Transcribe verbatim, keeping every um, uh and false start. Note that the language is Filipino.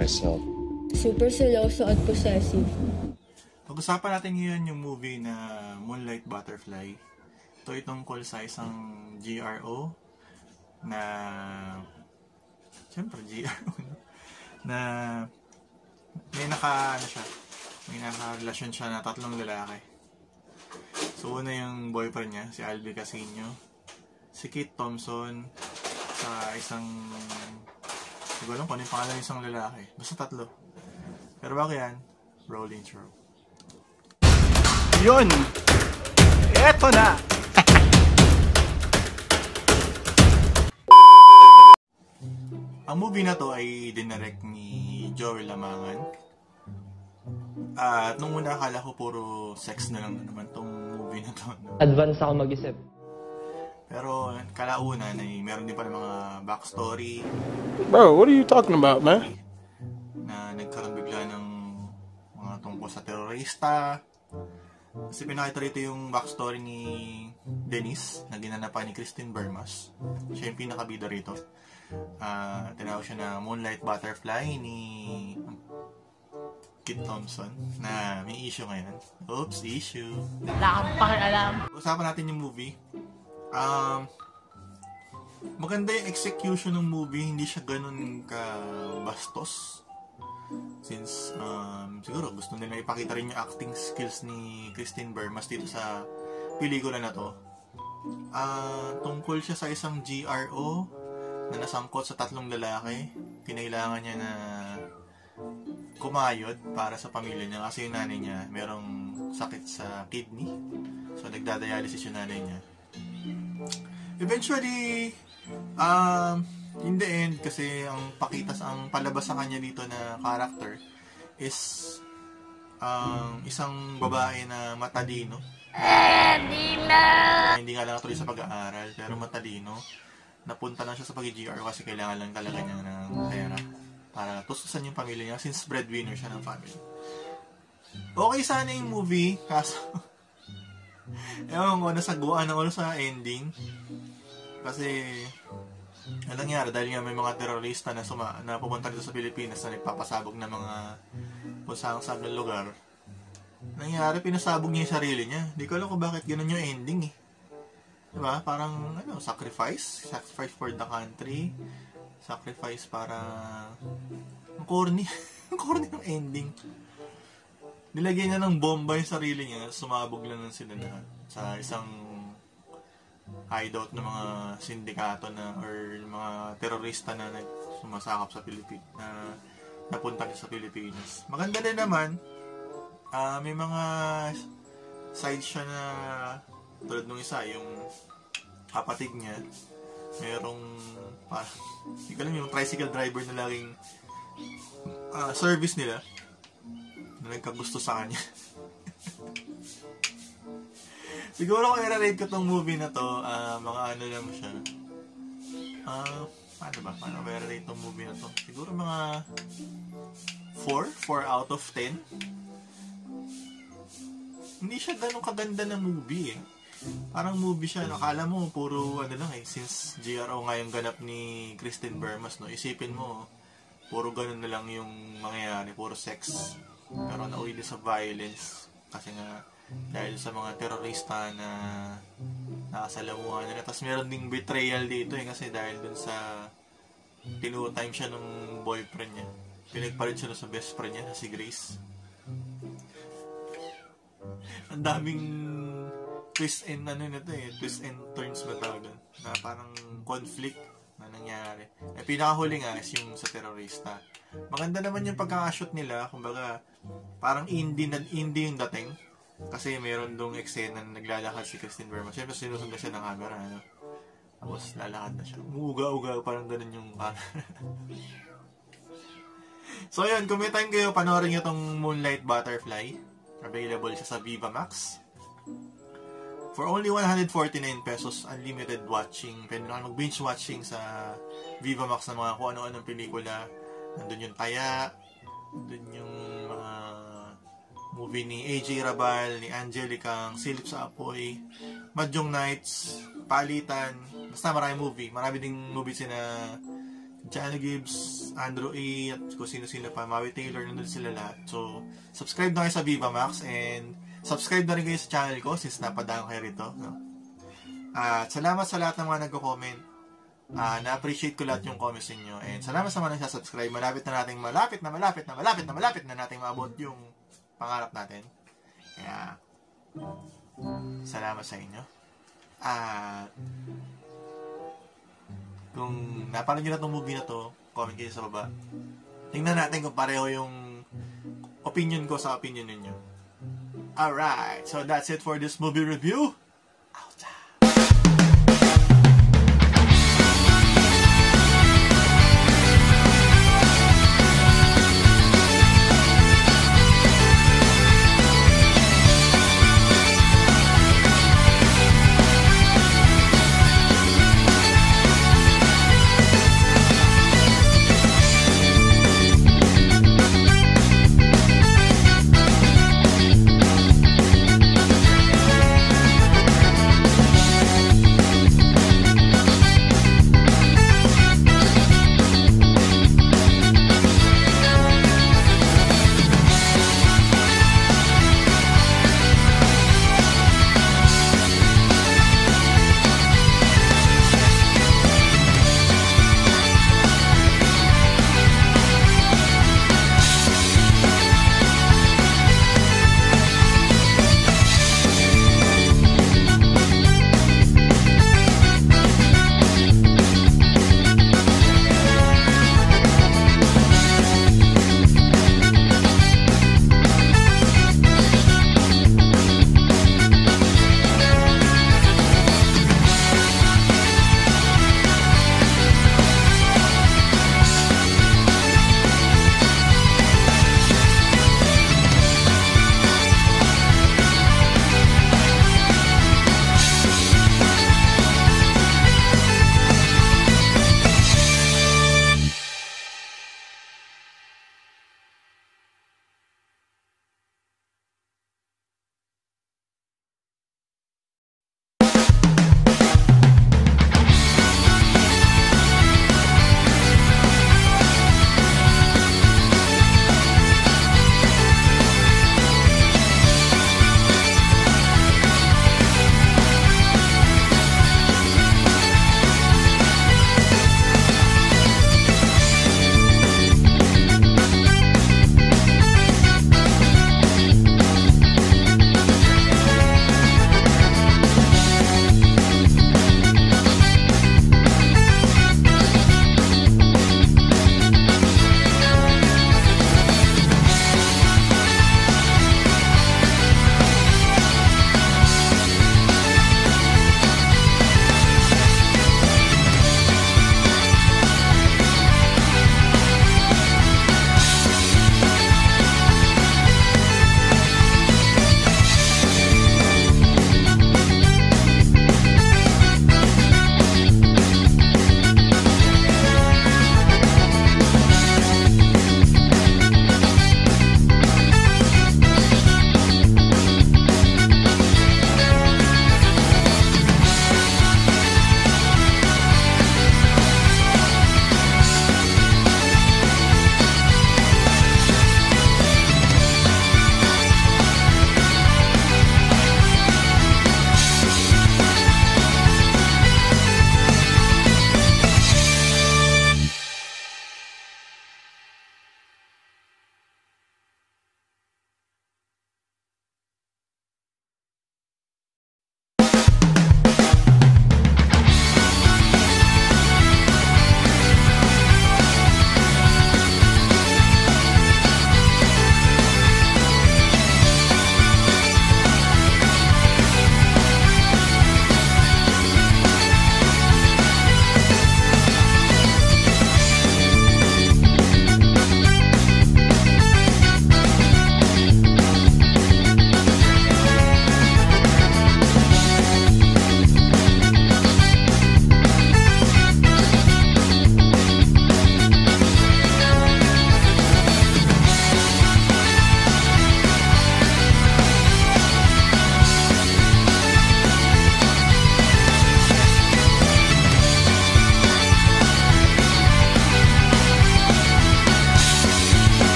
myself. Super seloso at possessive. Pag-usapan natin ngayon yung movie na Moonlight Butterfly. Ito ay tungkol sa isang G R O na siyempre G R O no? Na may naka ano siya may naka-relasyon siya na tatlong lalaki. So una yung boyfriend niya, si Albi Casino, si Kit Thompson, sa isang hindi ko alam kung ano yung pangalan ng isang lalaki, basta tatlo. Pero bago yan, roll intro. Yun! Eto na! Ang movie na to ay dinirect ni Joel Lamangan. At uh, nung una akala ko puro sex na lang na naman tong movie na to. No? Advance ako mag-isip. Pero kalaunan ay meron din pa ng mga backstory. Bro, what are you talking about, man? Na nagkaroon bigla ng mga tungkol sa terorista. Kasi pinakita rito yung backstory ni Denise na ginanapan ni Christine Bermas. Siya yung pinakabida rito. Uh, tinawag siya na Moonlight Butterfly ni Kit Thompson na may issue ngayon. Oops, issue. Wala kang pakialam. Usapan natin yung movie. Um, maganda yung execution ng movie. Hindi siya ganun ka-bastos. Since, um, siguro gusto nila ipakita rin yung acting skills ni Christine Bermas dito sa pelikula na to. Uh, tungkol siya sa isang G R O na nasangkot sa tatlong lalaki. Kinailangan niya na kumayod para sa pamilya niya kasi yung nanay niya merong sakit sa kidney. So, nagdadialysis yung nanay niya. Eventually, um, in the end, kasi ang pakita sa ang palabas sa kanya dito na character is um, isang babae na matalino. Na hindi nga lang natuloy sa pag-aaral, pero matalino. Napunta lang siya sa pag-G R kasi kailangan lang talaga niya ng pera para tustusan yung pamilya niya since breadwinner siya ng family. Okay sana yung movie, kaso ewan ko, nasaguan ako sa ending. Kasi ano nangyari, dahil nga may mga terorista na, suma, na pumunta dito sa Pilipinas na nagpapasabog ng mga kung saan saan ng lugar. Nangyari, pinasabog niya yung sarili niya. Di ko alam kung bakit ganun yung ending eh. Diba? Parang, ano, sacrifice. Sacrifice for the country. Sacrifice para ang corny. Ang corny ng ending. Nilagyan niya ng bomba yung sarili niya. Sumabog lang ng sila na sa isang hideout ng mga sindikato na or mga terorista na sumasakop sa Pilipinas na napunta sa Pilipinas. Maganda din naman. Uh, may mga side siya na tulad nung isa, yung kapatid niya, merong parang, hindi ko alam, yung tricycle driver na laging uh, service nila na nagkagusto sa kanya. Siguro kung i-rate ko tong movie na to, uh, mga ano lang siya. Uh, paano ba? Paano ba i-rate tong movie na to? Siguro mga four? four out of ten? Hindi siya ganun kaganda na movie eh. Parang movie siya, nakala mo puro ano lang eh, since G R O nga yung ganap ni Christine Bermas, no? Isipin mo, puro ganun na lang yung mangyayari, puro sex. Pero nauwi din sa violence kasi nga dahil sa mga terorista na nakasalamuhan nila. Tapos meron ding betrayal dito eh, kasi dahil dun sa tinu-time siya nung boyfriend niya. Pinagpalit siya sa best friend niya, si Grace. Ang daming twist and ano nito eh, twist and turns ba tawag doon, na parang conflict na nangyari. Eh, pinakahuli nga is yung sa terorista. Maganda naman yung pagkakashoot nila, kumbaga parang indie na indie yung dating. Kasi meron dong eksena na naglalakad si Christine Bermas. Siyempre sinusundan siya ng camera, ano? Tapos lalakad na siya. Umuuga-uga, parang ganun yung camera. So yun, kung may time kayo, panoorin nyo tong Moonlight Butterfly. Available siya sa Viva Max. For only one hundred forty-nine pesos, unlimited watching. Pwede na mag-binge watching sa Viva Max ng mga kung ano-anong pelikula. Nandun yung Taya, nandun yung mga movie ni A J Rabal, ni Angelica, Silip sa Apoy, Mahjong Nights, Palitan, basta maraming movie. Marami ding movie sina China Gibbs, Andrew A, at kung sino-sino pa, Maui Taylor, nandun sila lahat. So, subscribe na kayo sa Viva Max and subscribe na rin kayo sa channel ko since napadaan kayo rito. No? At salamat sa lahat ng mga nagko-comment. Uh, na-appreciate ko lahat yung comments niyo and salamat sa mga nagsasubscribe. Malapit na nating malapit na malapit na malapit na malapit na nating maabot yung pangarap natin. Kaya, salamat sa inyo. At, kung napanood nyo na itong movie na to, comment kayo sa baba. Tingnan natin kung pareho yung opinion ko sa opinion ninyo. Alright, so that's it for this movie review.